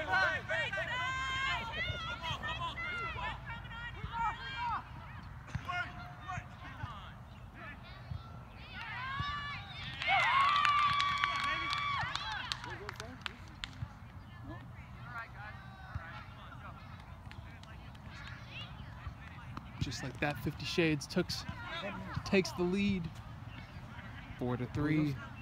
Just like that, 50 Shades takes the lead, 4-3.